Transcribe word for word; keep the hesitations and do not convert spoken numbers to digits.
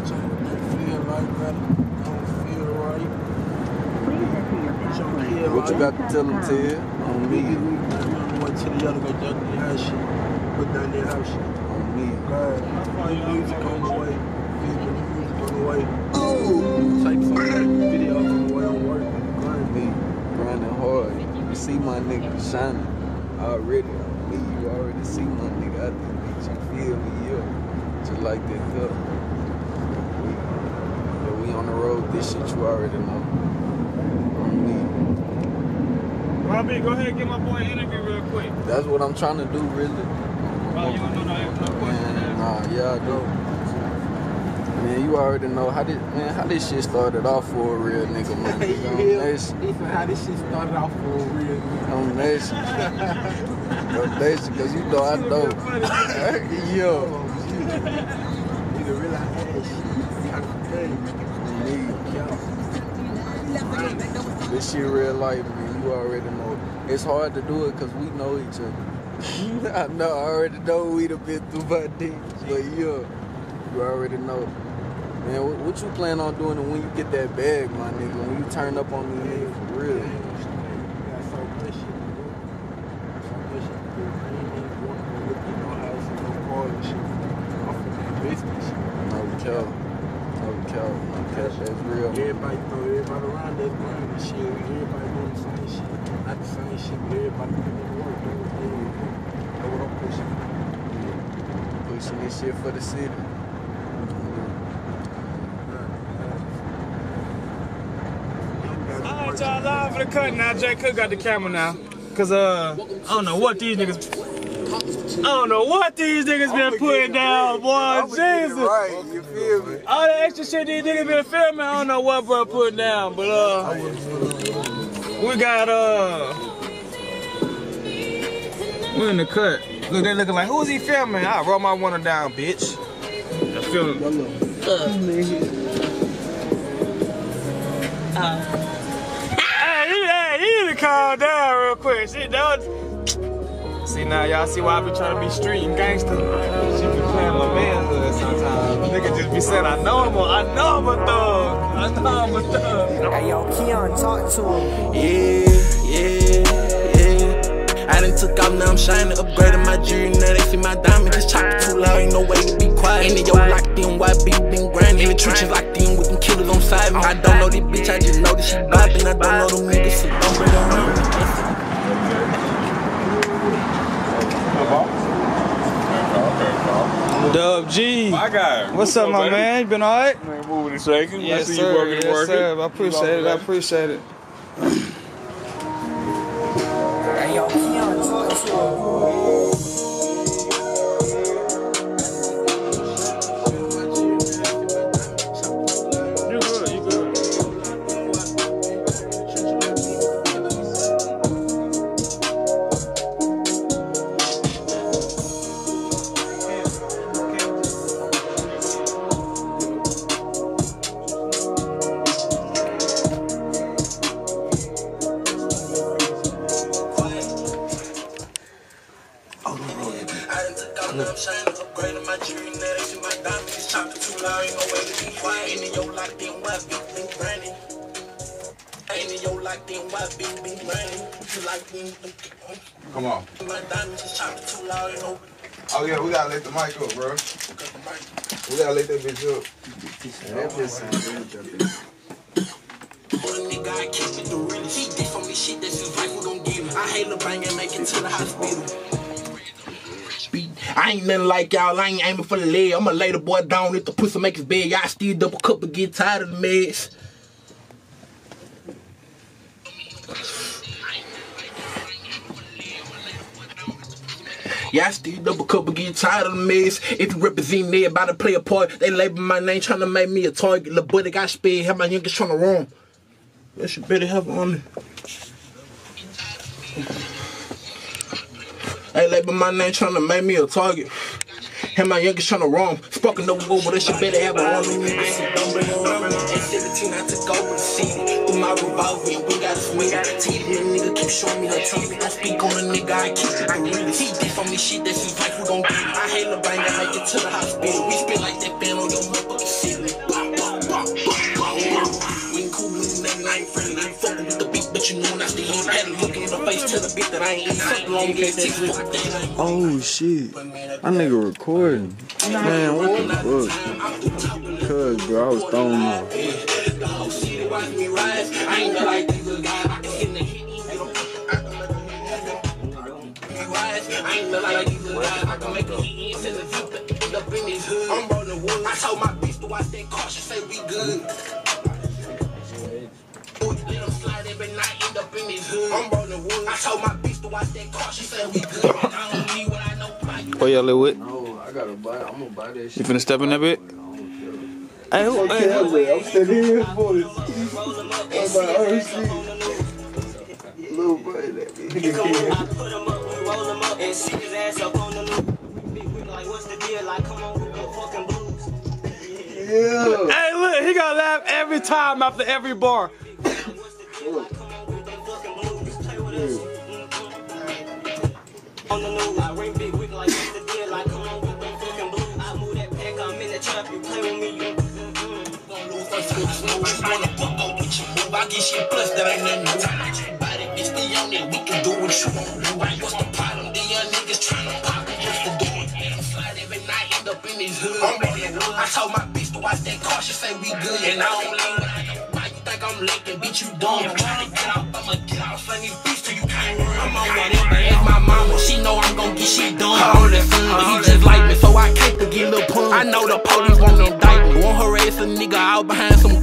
What you got to tell them, Ted? On me. What to the other go down the house shit. Put down their house shit. On me. God, music on the way. Music on the way. Oh! Take some video on the way on work. Grind me. Grinding hard. You see my nigga shining already. Me, you already see my nigga out there, bitch. You feel me? Yeah. Just like that cup. We, yeah, we on the road. This shit you already know. On me. Robbie, go ahead and get my boy an interview real quick. That's what I'm trying to do, really. Oh, you don't know no question? Nah, yeah, I do. Man, you already know how this man how this shit started off for a real nigga, man. Yeah, how this shit started off for a real nigga. On Nation. On Nation, cause you know I know. Yo. You can realize that shit kind of thing. This shit real life, man. You already know. It's hard to do it cause we know each other. I know, I already know we done been through my things, but yeah, you already know. Man, what, what you plan on doing when you get that bag, my nigga? When you turn up on me, nigga, for real? You got so much shit to do. So much shit to do. I ain't even want to look at no house and no car and shit. I'm from that business. No cow. No cow. No cow. That's real. Everybody throw everybody around that grind and shit. Everybody doing the same shit. Not the same shit, but everybody putting in work. That's what I'm pushing. Pushing this shit for the city. Alright, y'all, live for the cut now. Jay Cook got the camera now. Cause, uh, I don't know what these niggas, I don't know what these niggas been putting down, boy. Jesus. Right, you feel me? All the extra shit these niggas been filming, I don't know what bro putting down, but, uh, we got, uh, we in the cut. Look, they looking like, who's he filming? I roll my window down, bitch. I feel it. Uh, hey, hey, you need to calm down real quick. Shit, that was... See now, y'all see why I be trying to be street and gangster. She be playing my manhood sometimes. Nigga just be saying, I know I'm a, I know I'm a thug. I know I'm a thug. Hey, yo, Keon, talk to him. Yeah, yeah, yeah. I done took off, now I'm shining, upgrading my jewelry. Now they see my diamond, just chop it too loud, ain't no way to be quiet. Ain't it yo locked in, Y B been grinding. In the trenches locked in with them killers on side me. I don't know this bitch, I just know that she bopping. I don't know them niggas, so don't bring them around. Dub G. My guy. What's up, my man? You been alright? Man, moving and shaking. Yes, I see sir. you working yes, and working. Sir. I appreciate it. I appreciate it. Hey, yo, Keon, talk to him. Come on. Oh yeah, we gotta let the mic up, bro. We gotta let that bitch up. That bitch sounds really good. I hate the bang and make it to the hospital. I ain't nothing like y'all, I ain't aiming for the leg. I'ma lay the boy down if the pussy make his bed. Y'all still double cup and get tired of the mess. Y'all still double cup and get tired of the mess. If you represent everybody play a part, they label my name trying to make me a target. Lil' buddy got sped, have my youngest trying to run. That shit better have on me. They label my name trying to make me a target. Have my youngest trying to run. Sparking no go, but that shit better have on me. I said, don't bring her around me. At seventeen, I took over the city. Through my revolver, and we got a swing. T V, nigga keep showing me her teeth. Don't speak on a nigga, I keep it the realest. He did for me shit, that's his life, we gon' get it. I hate the bang, I make it to the hospital. We spit like that band on your motherfucking ceiling. what you know, and I still ain't had to look in the face, tell the bitch that I ain't eating something long as six foot. Oh shit. That nigga recording. Man, what the fuck? Cuz, bro, I was throwing up. I ain't know like these little guys, I can hit in the heat. I ain't know like these little guys, I can make a heat in the end up in this hood. I'm on the wood. I told my bitch to watch that car, she say we good. Let them slide every night, end up in this hood. I'm on the wood. I told my bitch to watch that car, she say we good. I don't need what I know about you. What y'all live with? No, I gotta buy. I'm gonna buy that shit. You finna step in that bit? Hey, who? Okay, Hey, who? I'm standing here for this. I'm like, oh shit. Little boy, that bitch. I put him up, we roll him up and sit his ass up on the loop. Big whip, like, what's the deal? Like, come on, we go fucking blues. Yeah. Hey, look, he gonna laugh every time after every bar. What's the deal? Like, come on, we go fucking blues. Play with us. On the news, I ring big whip, like, what's the deal? Like, come on, we go fucking blues. I move that pack, I'm in the trap, you play with me, you. I get shit plus that ain't nothing new. Body bitch, stay on there, we can do what you want. What's the problem? The young niggas tryna pop it, what's the doing? I'm slide every night, end up in this hood. I'm on that wood. I told my bitch to watch that car, she say we good. And I don't lean what I know. Why you think I'm licking, bitch, you dumb? I'm tryna get off, I'ma get off funny bitch till you can't run. I'm on whatever, ask my mama, she know I'm gon' get shit done. All that fun, but he just like me, so I can't forget Lil Pun. I know the police want them indict me. Want her ass a nigga out behind some